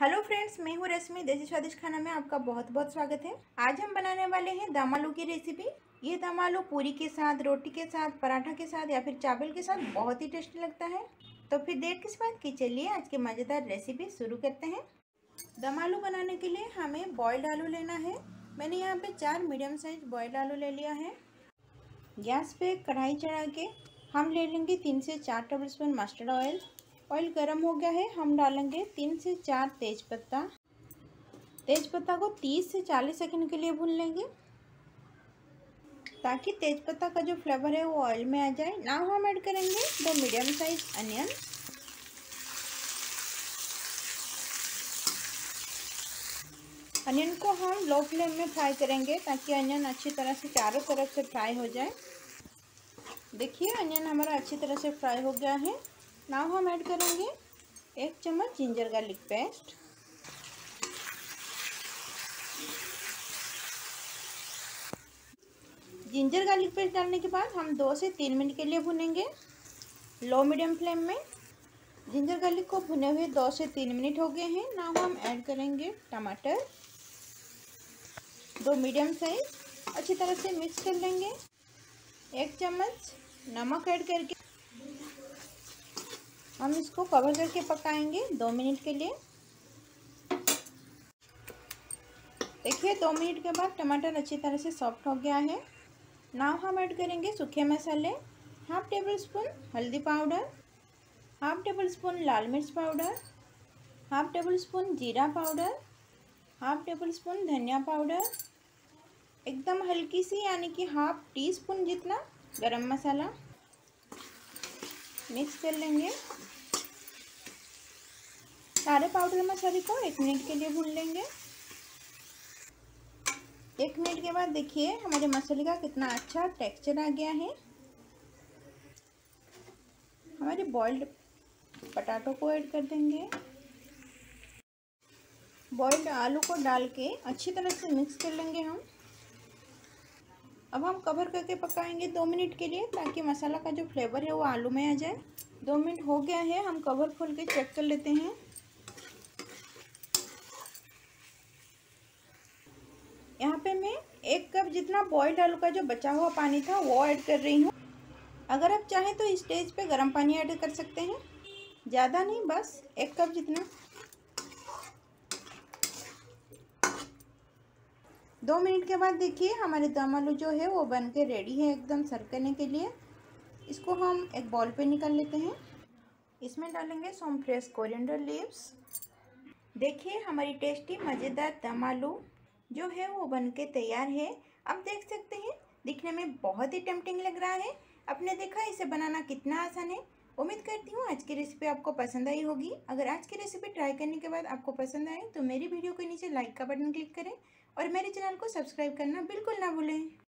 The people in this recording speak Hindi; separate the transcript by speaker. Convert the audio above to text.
Speaker 1: हेलो फ्रेंड्स, मैं हूँ रश्मि। देसी स्वादिष्ट खाना में आपका बहुत बहुत स्वागत है। आज हम बनाने वाले हैं दम आलू की रेसिपी। ये दम आलू पूरी के साथ, रोटी के साथ, पराठा के साथ या फिर चावल के साथ बहुत ही टेस्टी लगता है। तो फिर देर किस बात की, चलिए आज की मज़ेदार रेसिपी शुरू करते हैं। दम आलू बनाने के लिए हमें बॉयल्ड आलू लेना है। मैंने यहाँ पे 4 मीडियम साइज बॉयल्ड आलू ले लिया है। गैस पे कढ़ाई चढ़ा के हम ले लेंगे 3 से 4 tablespoon mustard oil. Oil गर्म हो गया है, हम डालेंगे 3 से 4 तेज़पत्ता। तेज़पत्ता को 30 से 40 सेकंड के लिए भून लेंगे ताकि तेज़पत्ता का जो फ्लेवर है वो ऑयल में आ जाए। नाउ हम ऐड करेंगे 2 मीडियम साइज अनियन। अनियन को हम लो फ्लेम में फ्राई करेंगे ताकि अनियन अच्छी तरह से चारों तरफ से फ्राई हो जाए। देखिए अनियन हमारा अच्छी तरह से फ्राई हो गया है। नाउ हम ऐड करेंगे 1 चम्मच ginger garlic paste. Ginger garlic paste डालने के बाद हम 2 से 3 मिनट के लिए भुनेंगे लो मीडियम फ्लेम में। जिंजर गार्लिक को भुने हुए 2 से 3 मिनट हो गए हैं। नाउ हम ऐड करेंगे टमाटर 2 मीडियम साइज। अच्छी तरह से मिक्स कर लेंगे। 1 चम्मच नमक ऐड करके हम इसको कवर करके पकाएंगे 2 मिनट के लिए। देखिए 2 मिनट के बाद टमाटर अच्छी तरह से सॉफ्ट हो गया है। नाउ हम ऐड करेंगे सूखे मसाले। हाफ टेबल स्पून हल्दी पाउडर, हाफ टेबल स्पून लाल मिर्च पाउडर, हाफ टेबल स्पून जीरा पाउडर, हाफ टेबल स्पून धनिया पाउडर, एकदम हल्की सी यानी कि हाफ टी स्पून जितना गरम मसाला। मिक्स कर लेंगे। सारे पाउडर मसाले को 1 मिनट के लिए भून लेंगे। 1 मिनट के बाद देखिए हमारे मसाले का कितना अच्छा टेक्सचर आ गया है। हमारे बॉइल्ड पटाटो को ऐड कर देंगे। बॉइल्ड आलू को डाल के अच्छी तरह से मिक्स कर लेंगे हम। अब हम कवर करके पकाएंगे 2 मिनट के लिए ताकि मसाला का जो फ्लेवर है वो आलू में आ जाए। 2 मिनट हो गया है, हम कवर खोल के चेक कर लेते हैं। यहाँ पे मैं 1 कप जितना बॉइल्ड आलू का जो बचा हुआ पानी था वो ऐड कर रही हूँ। अगर आप चाहें तो स्टेज पे गर्म पानी ऐड कर सकते हैं, ज़्यादा नहीं, बस 1 कप जितना। 2 मिनट के बाद देखिए हमारे दम आलू जो है वो बन के रेडी है एकदम सर्व करने के लिए। इसको हम एक बाउल पे निकाल लेते हैं। इसमें डालेंगे सम फ्रेश कोरिएंडर लीव्स। देखिए हमारी टेस्टी मज़ेदार दम आलू जो है वो बन के तैयार है। आप देख सकते हैं दिखने में बहुत ही टेम्पटिंग लग रहा है। आपने देखा इसे बनाना कितना आसान है। उम्मीद करती हूँ आज की रेसिपी आपको पसंद आई होगी। अगर आज की रेसिपी ट्राई करने के बाद आपको पसंद आए तो मेरी वीडियो के नीचे लाइक का बटन क्लिक करें और मेरे चैनल को सब्सक्राइब करना बिल्कुल ना भूलें।